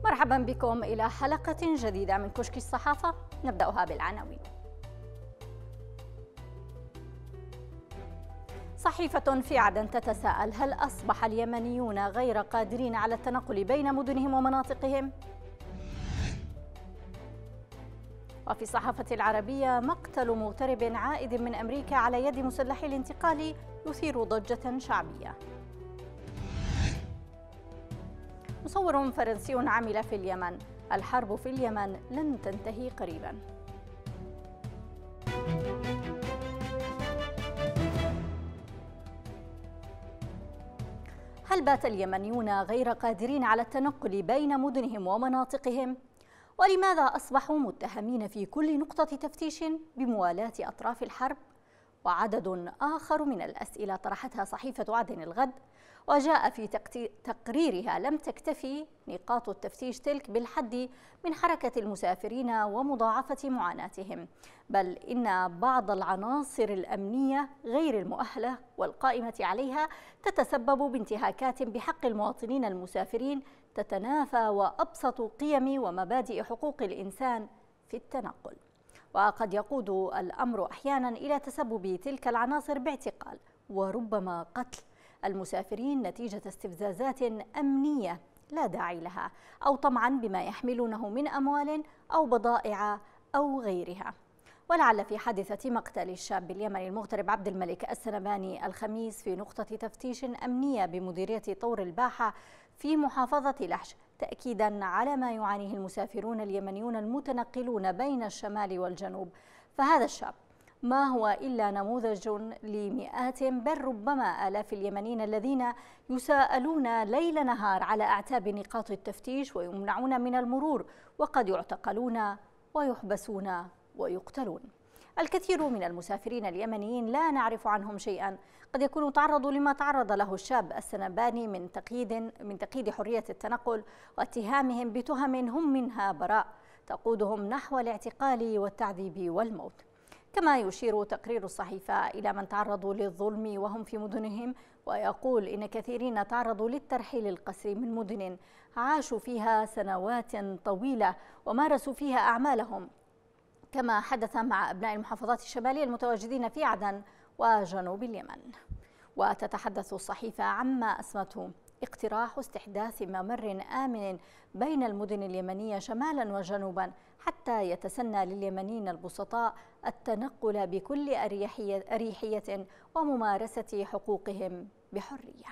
مرحبا بكم إلى حلقة جديدة من كشك الصحافة، نبدأها بالعناوين. صحيفة في عدن تتساءل: هل أصبح اليمنيون غير قادرين على التنقل بين مدنهم ومناطقهم؟ وفي الصحافة العربية: مقتل مغترب عائد من أمريكا على يد مسلحي الانتقال يثير ضجة شعبية. مصور فرنسي عمل في اليمن: الحرب في اليمن لن تنتهي قريبا. هل بات اليمنيون غير قادرين على التنقل بين مدنهم ومناطقهم؟ ولماذا أصبحوا متهمين في كل نقطة تفتيش بموالاة أطراف الحرب؟ وعدد آخر من الأسئلة طرحتها صحيفة عدن الغد، وجاء في تقريرها: لم تكتفي نقاط التفتيش تلك بالحد من حركة المسافرين ومضاعفة معاناتهم، بل إن بعض العناصر الأمنية غير المؤهلة والقائمة عليها تتسبب بانتهاكات بحق المواطنين المسافرين تتنافى وأبسط قيم ومبادئ حقوق الإنسان في التنقل. وقد يقود الأمر أحيانا إلى تسبب تلك العناصر باعتقال وربما قتل المسافرين نتيجة استفزازات أمنية لا داعي لها، أو طمعا بما يحملونه من أموال أو بضائع أو غيرها. ولعل في حادثة مقتل الشاب اليمني المغترب عبد الملك السنباني الخميس في نقطة تفتيش أمنية بمديرية طور الباحة في محافظة لحج تأكيدا على ما يعانيه المسافرون اليمنيون المتنقلون بين الشمال والجنوب، فهذا الشاب ما هو إلا نموذج لمئات بل ربما آلاف اليمنيين الذين يساءلون ليل نهار على أعتاب نقاط التفتيش ويمنعون من المرور، وقد يعتقلون ويحبسون ويقتلون. الكثير من المسافرين اليمنيين لا نعرف عنهم شيئا، قد يكونوا تعرضوا لما تعرض له الشاب السنباني من تقييد حرية التنقل واتهامهم بتهم هم منها براء تقودهم نحو الاعتقال والتعذيب والموت. كما يشير تقرير الصحيفة إلى من تعرضوا للظلم وهم في مدنهم، ويقول إن كثيرين تعرضوا للترحيل القسري من مدن عاشوا فيها سنوات طويلة ومارسوا فيها أعمالهم، كما حدث مع أبناء المحافظات الشمالية المتواجدين في عدن وجنوب اليمن. وتتحدث الصحيفة عما أسمته اقتراح استحداث ممر آمن بين المدن اليمنية شمالا وجنوبا حتى يتسنى لليمنيين البسطاء التنقل بكل أريحية وممارسة حقوقهم بحرية.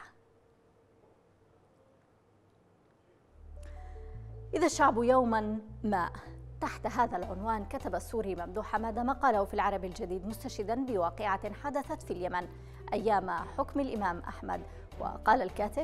إذا الشعب يوما ما، تحت هذا العنوان كتب السوري ممدوح حمادة مقاله في العرب الجديد مستشهدا بواقعة حدثت في اليمن أيام حكم الإمام أحمد. وقال الكاتب: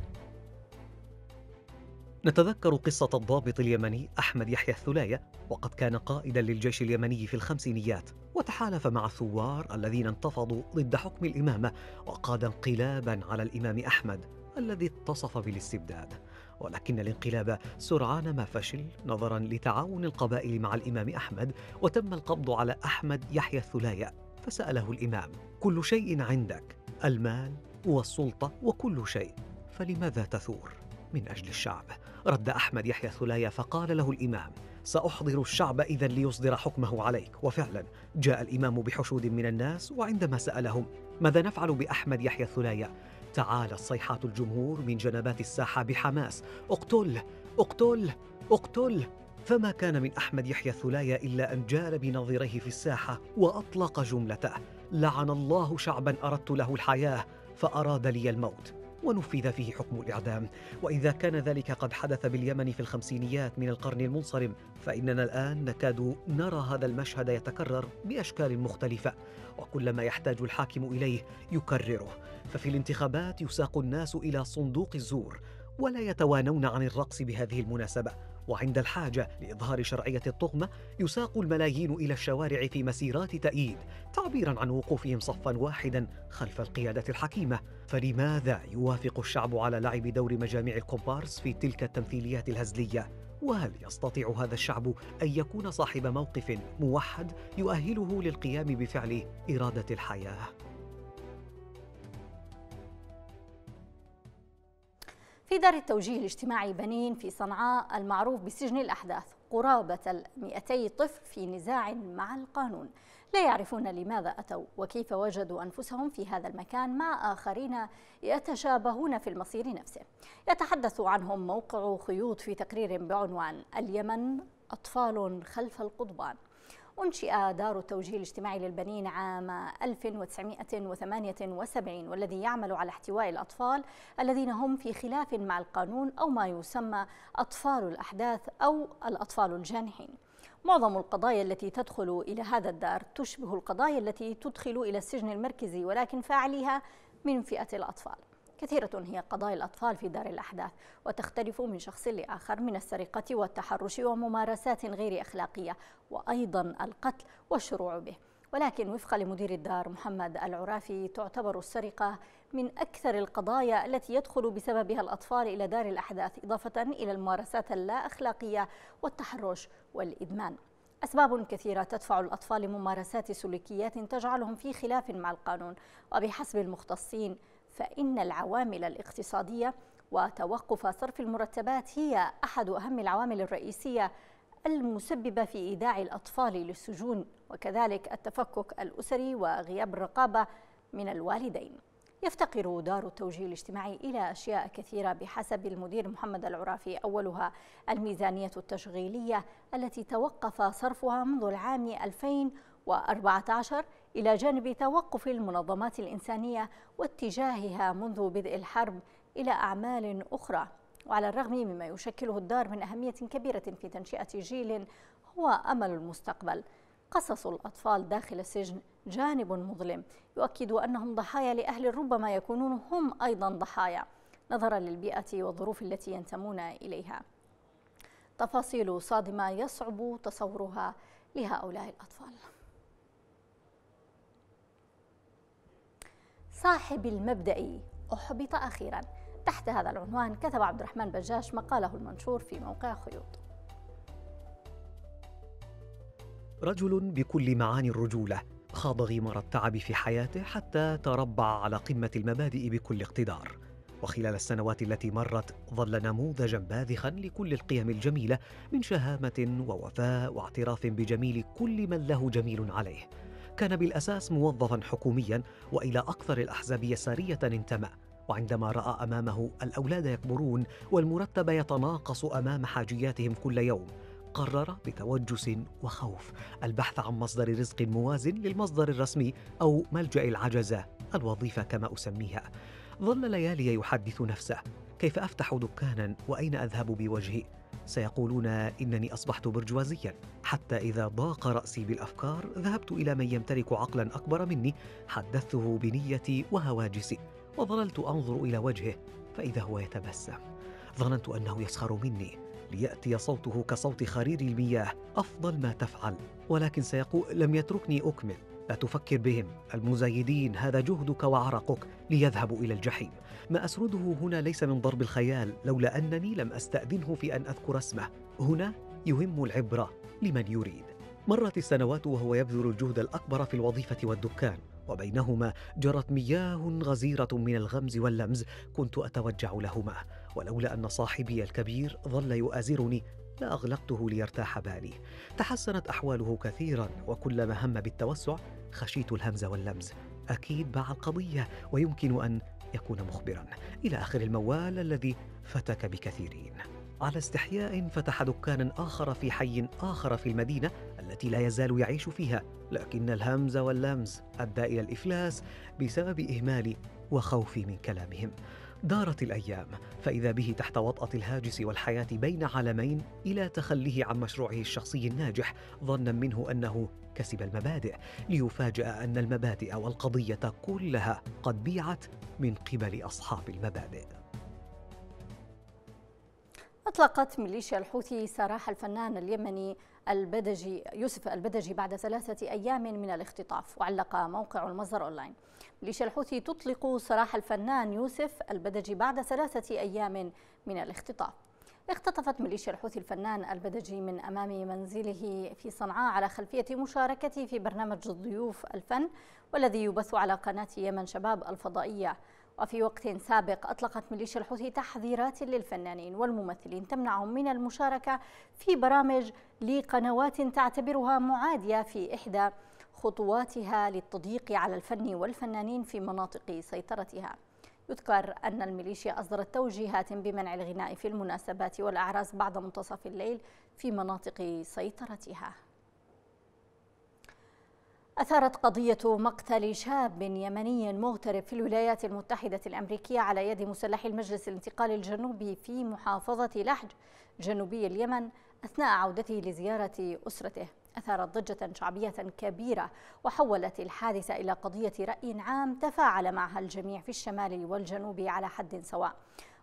نتذكر قصة الضابط اليمني أحمد يحيى الثلاية، وقد كان قائدا للجيش اليمني في الخمسينيات، وتحالف مع الثوار الذين انتفضوا ضد حكم الإمامة وقاد انقلابا على الإمام أحمد الذي اتصف بالاستبداد. ولكن الانقلاب سرعان ما فشل نظرا لتعاون القبائل مع الإمام أحمد، وتم القبض على أحمد يحيى الثلاية. فسأله الإمام: كل شيء عندك، المال والسلطة وكل شيء، فلماذا تثور؟ من أجل الشعب. رد أحمد يحيى الثلاية فقال له الإمام: سأحضر الشعب إذن ليصدر حكمه عليك. وفعلا جاء الإمام بحشود من الناس، وعندما سألهم ماذا نفعل بأحمد يحيى الثلاية، تعالت صيحات الجمهور من جنبات الساحة بحماس: اقتل اقتل اقتل. فما كان من أحمد يحيى الثلاية إلا أن جال بنظيره في الساحة وأطلق جملته: لعن الله شعبا أردت له الحياة فأراد لي الموت. ونفذ فيه حكم الإعدام. وإذا كان ذلك قد حدث باليمن في الخمسينيات من القرن المنصرم، فإننا الآن نكاد نرى هذا المشهد يتكرر بأشكال مختلفة، وكل ما يحتاج الحاكم إليه يكرره. ففي الانتخابات يساق الناس إلى صندوق الزور ولا يتوانون عن الرقص بهذه المناسبة، وعند الحاجة لإظهار شرعية التهمة يساق الملايين إلى الشوارع في مسيرات تأييد تعبيراً عن وقوفهم صفاً واحداً خلف القيادة الحكيمة. فلماذا يوافق الشعب على لعب دور مجاميع الكومبارس في تلك التمثيليات الهزلية؟ وهل يستطيع هذا الشعب أن يكون صاحب موقف موحد يؤهله للقيام بفعل إرادة الحياة؟ في دار التوجيه الاجتماعي بنين في صنعاء المعروف بسجن الأحداث قرابة 200 طفل في نزاع مع القانون، لا يعرفون لماذا أتوا وكيف وجدوا أنفسهم في هذا المكان مع آخرين يتشابهون في المصير نفسه. يتحدث عنهم موقع خيوط في تقرير بعنوان اليمن أطفال خلف القضبان. أنشئ دار التوجيه الاجتماعي للبنين عام 1978 والذي يعمل على احتواء الأطفال الذين هم في خلاف مع القانون أو ما يسمى أطفال الأحداث أو الأطفال الجانحين. معظم القضايا التي تدخل إلى هذا الدار تشبه القضايا التي تدخل إلى السجن المركزي، ولكن فاعليها من فئة الأطفال. كثيرة هي قضايا الأطفال في دار الأحداث، وتختلف من شخص لآخر من السرقة والتحرش وممارسات غير أخلاقية وأيضا القتل والشروع به. ولكن وفقا لمدير الدار محمد العرافي تعتبر السرقة من أكثر القضايا التي يدخل بسببها الأطفال إلى دار الأحداث، إضافة إلى الممارسات اللا أخلاقية والتحرش والإدمان. أسباب كثيرة تدفع الأطفال لممارسات سلوكيات تجعلهم في خلاف مع القانون، وبحسب المختصين فإن العوامل الاقتصادية وتوقف صرف المرتبات هي أحد أهم العوامل الرئيسية المسببة في إيداع الأطفال للسجون، وكذلك التفكك الأسري وغياب الرقابة من الوالدين. يفتقر دار التوجيه الاجتماعي إلى أشياء كثيرة بحسب المدير محمد العرافي، أولها الميزانية التشغيلية التي توقف صرفها منذ العام 2014 إلى جانب توقف المنظمات الإنسانية واتجاهها منذ بدء الحرب إلى أعمال أخرى. وعلى الرغم مما يشكله الدار من أهمية كبيرة في تنشئة جيل هو أمل المستقبل، قصص الأطفال داخل السجن جانب مظلم يؤكد أنهم ضحايا لأهل ربما يكونون هم أيضا ضحايا نظرا للبيئة والظروف التي ينتمون إليها. تفاصيل صادمة يصعب تصورها لهؤلاء الأطفال. صاحب المبدأ أحبط أخيرا، تحت هذا العنوان كتب عبد الرحمن بجاش مقاله المنشور في موقع خيوط. رجل بكل معاني الرجولة خاض غمار التعب في حياته حتى تربع على قمة المبادئ بكل اقتدار، وخلال السنوات التي مرت ظل نموذجا باذخا لكل القيم الجميلة من شهامة ووفاء واعتراف بجميل كل من له جميل عليه. كان بالأساس موظفا حكوميا وإلى أكثر الأحزاب يسارية انتمى، وعندما رأى أمامه الأولاد يكبرون والمرتب يتناقص أمام حاجياتهم كل يوم قرر بتوجس وخوف البحث عن مصدر رزق موازن للمصدر الرسمي أو ملجأ العجزة، الوظيفة كما أسميها. ظل ليالي يحدث نفسه: كيف أفتح دكانا وأين أذهب بوجهي؟ سيقولون إنني أصبحت برجوازيا، حتى إذا ضاق رأسي بالأفكار ذهبت إلى من يمتلك عقلا أكبر مني حدثته بنيتي وهواجسي، وظللت أنظر إلى وجهه فإذا هو يتبسم. ظننت أنه يسخر مني ليأتي صوته كصوت خرير المياه: أفضل ما تفعل. ولكن سيقول: لم يتركني أكمل، لا تفكر بهم، المزايدين هذا جهدك وعرقك ليذهبوا إلى الجحيم. ما أسرده هنا ليس من ضرب الخيال، لولا أنني لم أستأذنه في أن أذكر اسمه. هنا يهم العبرة لمن يريد. مرت السنوات وهو يبذل الجهد الأكبر في الوظيفة والدكان، وبينهما جرت مياه غزيرة من الغمز واللمز كنت أتوجع لهما، ولولا أن صاحبي الكبير ظل يؤازرني لأغلقته ليرتاح بالي. تحسنت أحواله كثيرا، وكلما هم بالتوسع خشيت الهمز واللمز. أكيد باع القضية ويمكن أن يكون مخبرا، إلى آخر الموال الذي فتك بكثيرين. على استحياء فتح دكانا آخر في حي آخر في المدينة التي لا يزال يعيش فيها، لكن الهمز واللمز أدى إلى الإفلاس بسبب إهمالي وخوفي من كلامهم. دارت الأيام فإذا به تحت وطأة الهاجس والحياة بين عالمين، إلى تخليه عن مشروعه الشخصي الناجح ظنا منه أنه كسب المبادئ، ليفاجأ أن المبادئ والقضية كلها قد بيعت من قبل أصحاب المبادئ. أطلقت ميليشيا الحوثي سراح الفنان اليمني يوسف البدجي بعد 3 أيام من الاختطاف. وعلق موقع المصدر أونلاين: ميليشيا الحوثي تطلق سراح الفنان يوسف البدجي بعد 3 أيام من الاختطاف. اختطفت ميليشيا الحوثي الفنان البدجي من أمام منزله في صنعاء على خلفية مشاركته في برنامج ضيوف الفن والذي يبث على قناة يمن شباب الفضائية. وفي وقت سابق أطلقت ميليشيا الحوثي تحذيرات للفنانين والممثلين تمنعهم من المشاركة في برامج لقنوات تعتبرها معادية في إحدى خطواتها للتضييق على الفن والفنانين في مناطق سيطرتها. يذكر أن الميليشيا أصدرت توجيهات بمنع الغناء في المناسبات والأعراس بعد منتصف الليل في مناطق سيطرتها. أثارت قضية مقتل شاب يمني مغترب في الولايات المتحدة الأمريكية على يد مسلحي المجلس الانتقالي الجنوبي في محافظة لحج جنوبي اليمن أثناء عودته لزيارة أسرته، أثارت ضجة شعبية كبيرة وحولت الحادثة إلى قضية رأي عام تفاعل معها الجميع في الشمال والجنوب على حد سواء.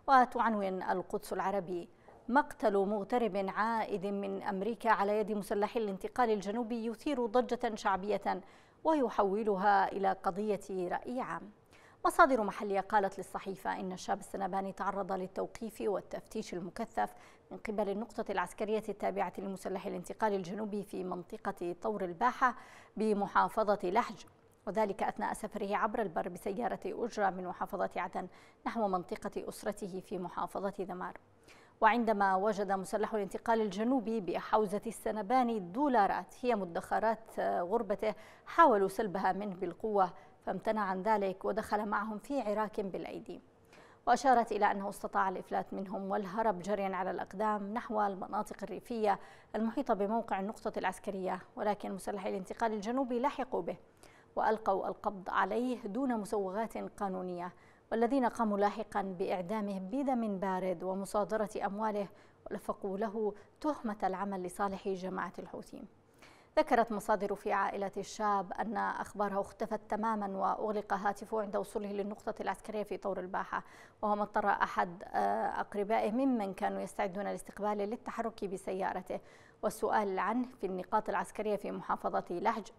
وتعنون القدس العربي: مقتل مغترب عائد من أمريكا على يد مسلحي الانتقال الجنوبي يثير ضجة شعبية ويحولها إلى قضية رأي عام. مصادر محلية قالت للصحيفة إن الشاب السنباني تعرض للتوقيف والتفتيش المكثف من قبل النقطة العسكرية التابعة لمسلحي الانتقال الجنوبي في منطقة طور الباحة بمحافظة لحج، وذلك أثناء سفره عبر البر بسيارة أجرة من محافظة عدن نحو منطقة أسرته في محافظة ذمار. وعندما وجد مسلح الانتقال الجنوبي بحوزة السنباني دولارات هي مدخرات غربته، حاولوا سلبها منه بالقوة فامتنع عن ذلك ودخل معهم في عراك بالأيدي. وأشارت إلى أنه استطاع الإفلات منهم والهرب جريا على الأقدام نحو المناطق الريفية المحيطة بموقع النقطة العسكرية، ولكن مسلحي الانتقال الجنوبي لحقوا به وألقوا القبض عليه دون مسوغات قانونية، والذين قاموا لاحقا بإعدامه بدم بارد ومصادرة أمواله ولفقوا له تهمة العمل لصالح جماعة الحوثي. ذكرت مصادر في عائلة الشاب أن أخباره اختفت تماما وأغلق هاتفه عند وصوله للنقطة العسكرية في طور الباحة، وهو ما اضطر أحد أقربائه ممن كانوا يستعدون لاستقباله للتحرك بسيارته والسؤال عنه في النقاط العسكرية في محافظة لحج،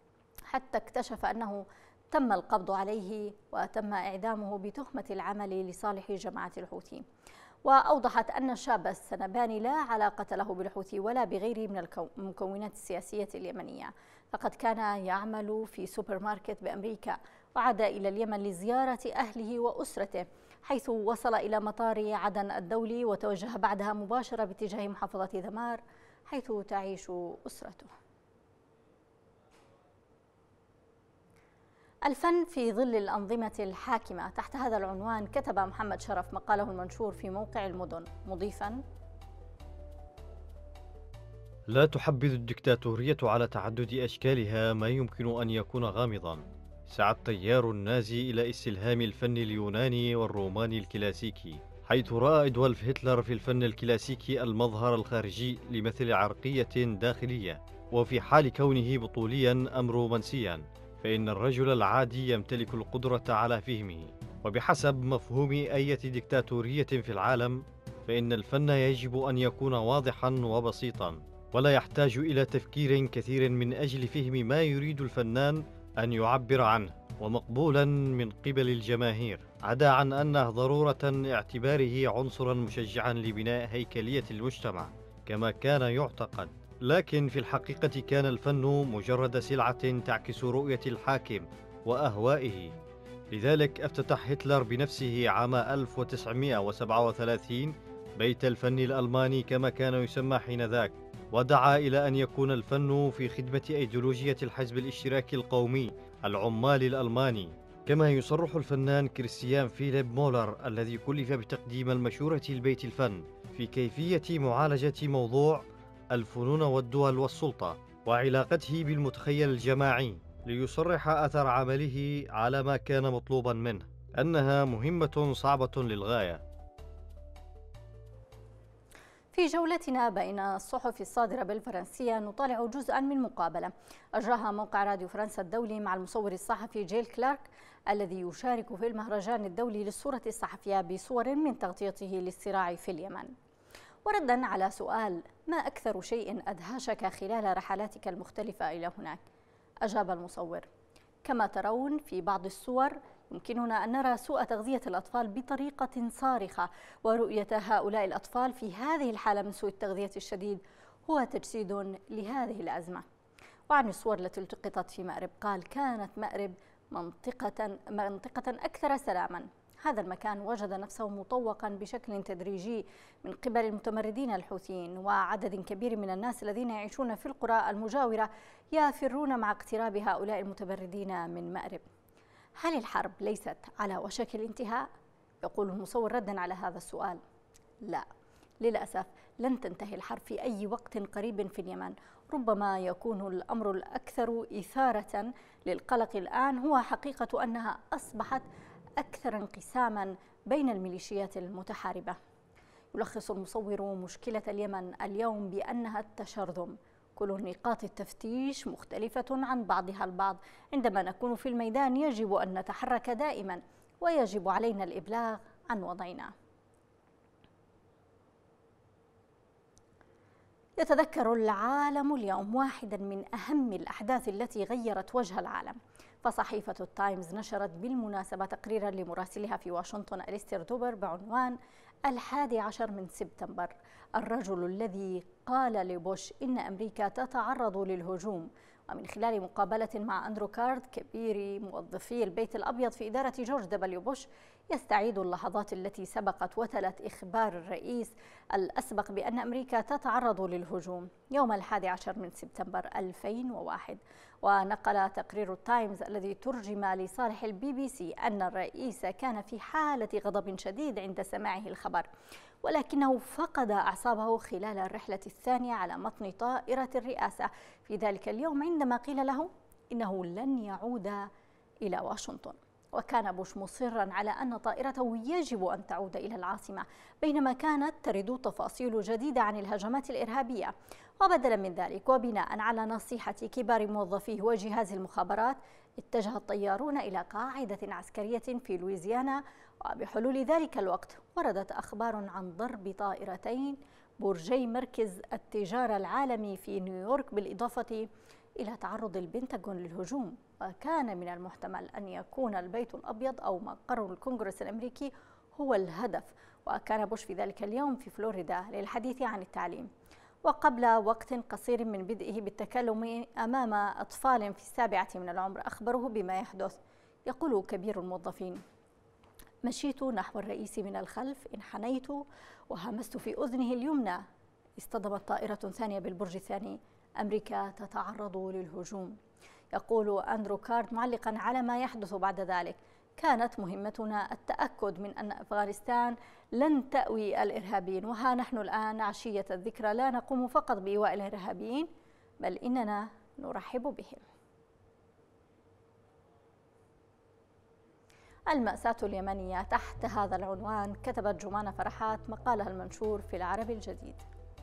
حتى اكتشف أنه تم القبض عليه وتم إعدامه بتهمة العمل لصالح جماعة الحوثي. وأوضحت أن الشاب السنباني لا علاقة له بالحوثي ولا بغيره من المكونات السياسية اليمنية، فقد كان يعمل في سوبر ماركت بأمريكا وعاد إلى اليمن لزيارة أهله وأسرته، حيث وصل إلى مطار عدن الدولي وتوجه بعدها مباشرة باتجاه محافظة ذمار حيث تعيش أسرته. الفن في ظل الأنظمة الحاكمة، تحت هذا العنوان كتب محمد شرف مقاله المنشور في موقع المدن مضيفا: لا تحبذ الدكتاتورية على تعدد أشكالها ما يمكن أن يكون غامضا. سعى التيار النازي إلى استلهام الفن اليوناني والروماني الكلاسيكي، حيث رأى إدولف هتلر في الفن الكلاسيكي المظهر الخارجي لمثل عرقية داخلية، وفي حال كونه بطوليا أم رومانسيا فإن الرجل العادي يمتلك القدرة على فهمه. وبحسب مفهوم أي دكتاتورية في العالم فإن الفن يجب أن يكون واضحا وبسيطا، ولا يحتاج إلى تفكير كثير من أجل فهم ما يريد الفنان أن يعبر عنه، ومقبولا من قبل الجماهير، عدا عن أنه ضرورة اعتباره عنصرا مشجعا لبناء هيكلية المجتمع كما كان يعتقد. لكن في الحقيقة كان الفن مجرد سلعة تعكس رؤية الحاكم وأهوائه. لذلك افتتح هتلر بنفسه عام 1937 بيت الفن الألماني كما كان يسمى حينذاك، ودعا إلى أن يكون الفن في خدمة أيديولوجية الحزب الاشتراكي القومي العمال الألماني. كما يصرح الفنان كريستيان فيليب مولر الذي كلف بتقديم المشورة لبيت الفن في كيفية معالجة موضوع الفنون والدول والسلطة وعلاقته بالمتخيل الجماعي، ليصرح أثر عمله على ما كان مطلوبا منه أنها مهمة صعبة للغاية. في جولتنا بين الصحف الصادرة بالفرنسية نطالع جزءا من مقابلة أجراها موقع راديو فرنسا الدولي مع المصور الصحفي جيل كلارك الذي يشارك في المهرجان الدولي للصورة الصحفية بصور من تغطيته للصراع في اليمن. وردا على سؤال: ما أكثر شيء أدهشك خلال رحلاتك المختلفة إلى هناك؟ أجاب المصور: كما ترون في بعض الصور يمكننا أن نرى سوء تغذية الأطفال بطريقة صارخة، ورؤية هؤلاء الأطفال في هذه الحالة من سوء التغذية الشديد هو تجسيد لهذه الأزمة. وعن الصور التي التقطت في مأرب قال: كانت مأرب منطقة أكثر سلاما. هذا المكان وجد نفسه مطوقا بشكل تدريجي من قبل المتمردين الحوثيين، وعدد كبير من الناس الذين يعيشون في القرى المجاورة يفرون مع اقتراب هؤلاء المتمردين من مأرب. هل الحرب ليست على وشك الانتهاء؟ يقول المصور ردا على هذا السؤال: لا، للأسف لن تنتهي الحرب في أي وقت قريب في اليمن. ربما يكون الأمر الأكثر إثارة للقلق الآن هو حقيقة أنها أصبحت أكثر انقساما بين الميليشيات المتحاربة. يلخص المصور مشكلة اليمن اليوم بأنها التشرذم، كل نقاط التفتيش مختلفة عن بعضها البعض. عندما نكون في الميدان يجب أن نتحرك دائما، ويجب علينا الإبلاغ عن وضعنا. يتذكر العالم اليوم واحدا من أهم الأحداث التي غيرت وجه العالم، فصحيفة التايمز نشرت بالمناسبة تقريرا لمراسلها في واشنطن أليستير دوبر بعنوان 11 من سبتمبر، الرجل الذي قال لبوش إن أمريكا تتعرض للهجوم. ومن خلال مقابلة مع أندرو كارد كبير موظفي البيت الأبيض في إدارة جورج دبليو بوش، يستعيد اللحظات التي سبقت وتلت إخبار الرئيس الأسبق بأن أمريكا تتعرض للهجوم يوم 11 من سبتمبر 2001. ونقل تقرير التايمز الذي ترجم لصالح البي بي سي أن الرئيس كان في حالة غضب شديد عند سماعه الخبر، ولكنه فقد أعصابه خلال الرحلة الثانية على متن طائرة الرئاسة في ذلك اليوم عندما قيل له إنه لن يعود إلى واشنطن. وكان بوش مصرا على أن طائرته يجب أن تعود إلى العاصمة، بينما كانت ترد تفاصيل جديدة عن الهجمات الإرهابية. وبدلا من ذلك، وبناء على نصيحة كبار موظفيه وجهاز المخابرات، اتجه الطيارون إلى قاعدة عسكرية في لويزيانا. وبحلول ذلك الوقت وردت أخبار عن ضرب طائرتين برجي مركز التجارة العالمي في نيويورك، بالإضافة إلى تعرض البنتاغون للهجوم. وكان من المحتمل أن يكون البيت الأبيض أو مقر الكونغرس الأمريكي هو الهدف. وكان بوش في ذلك اليوم في فلوريدا للحديث عن التعليم، وقبل وقت قصير من بدئه بالتكلم أمام أطفال في 7 من العمر أخبروه بما يحدث. يقول كبير الموظفين: مشيت نحو الرئيس من الخلف، انحنيت وهمست في أذنه اليمنى، اصطدمت طائرة ثانية بالبرج الثاني، أمريكا تتعرض للهجوم. يقول أندرو كارد معلقا على ما يحدث بعد ذلك: كانت مهمتنا التأكد من أن أفغانستان لن تأوي الإرهابيين، وها نحن الآن عشية الذكرى لا نقوم فقط بإيواء الإرهابيين، بل إننا نرحب بهم. المأساة اليمنية. تحت هذا العنوان كتبت جمانة فرحات مقالها المنشور في العربي الجديد.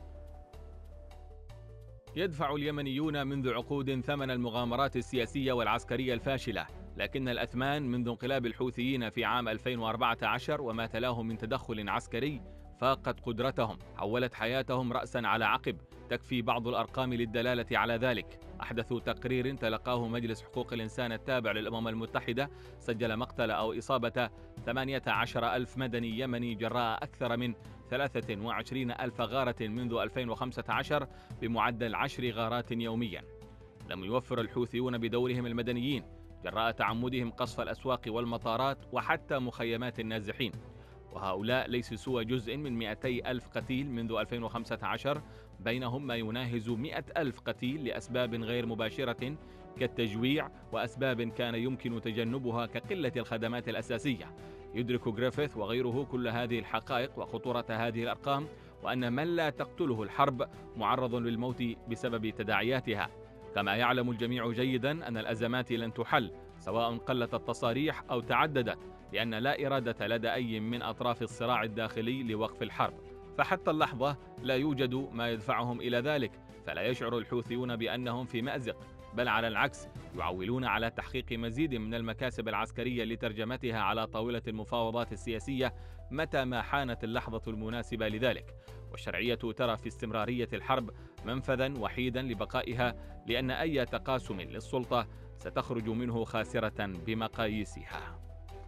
يدفع اليمنيون منذ عقود ثمن المغامرات السياسية والعسكرية الفاشلة، لكن الأثمان منذ انقلاب الحوثيين في عام 2014 وما تلاه من تدخل عسكري فاقت قدرتهم، حولت حياتهم رأسا على عقب. تكفي بعض الأرقام للدلالة على ذلك. أحدث تقرير تلقاه مجلس حقوق الإنسان التابع للأمم المتحدة سجل مقتل أو إصابة 18,000 مدني يمني جراء أكثر من 23,000 غارة منذ 2015 بمعدل 10 غارات يوميا. لم يوفر الحوثيون بدورهم المدنيين جراء تعمدهم قصف الأسواق والمطارات وحتى مخيمات النازحين، وهؤلاء ليسوا سوى جزء من 200,000 قتيل منذ 2015، بينهم ما يناهز 100,000 قتيل لأسباب غير مباشرة كالتجويع وأسباب كان يمكن تجنبها كقلة الخدمات الأساسية. يدرك غريفيث وغيره كل هذه الحقائق وخطورة هذه الأرقام، وأن من لا تقتله الحرب معرض للموت بسبب تداعياتها. كما يعلم الجميع جيدا أن الأزمات لن تحل سواء قلت التصاريح أو تعددت، لأن لا إرادة لدى أي من أطراف الصراع الداخلي لوقف الحرب، فحتى اللحظة لا يوجد ما يدفعهم إلى ذلك. فلا يشعر الحوثيون بأنهم في مأزق، بل على العكس يعولون على تحقيق مزيد من المكاسب العسكرية لترجمتها على طاولة المفاوضات السياسية متى ما حانت اللحظة المناسبة لذلك. والشرعية ترى في استمرارية الحرب منفذا وحيدا لبقائها، لأن أي تقاسم للسلطة ستخرج منه خاسرة بمقاييسها.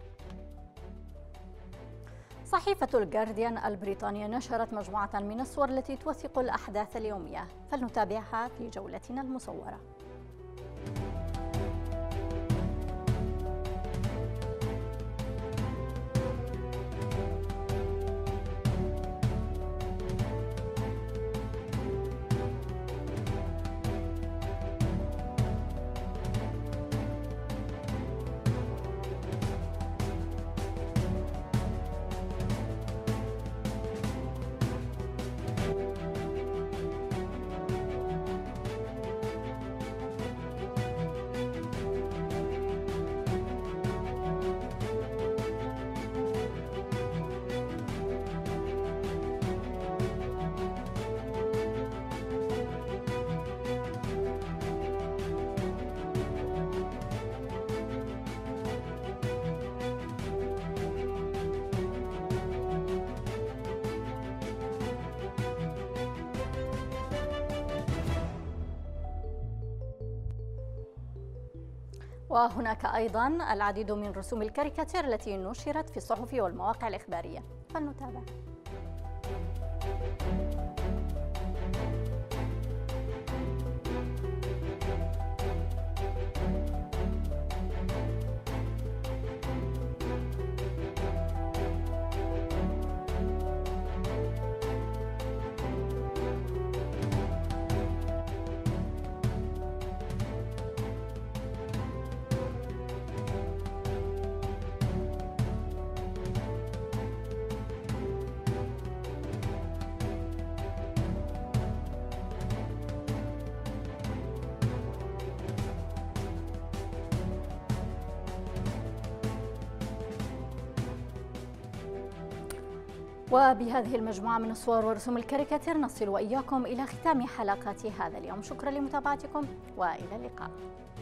صحيفة الجارديان البريطانية نشرت مجموعة من الصور التي توثق الأحداث اليومية، فلنتابعها في جولتنا المصورة. وهناك أيضا العديد من رسوم الكاريكاتير التي نشرت في الصحف والمواقع الإخبارية، فلنتابع. وبهذه المجموعة من الصور ورسوم الكاريكاتير نصل وإياكم إلى ختام حلقة هذا اليوم. شكرا لمتابعتكم وإلى اللقاء.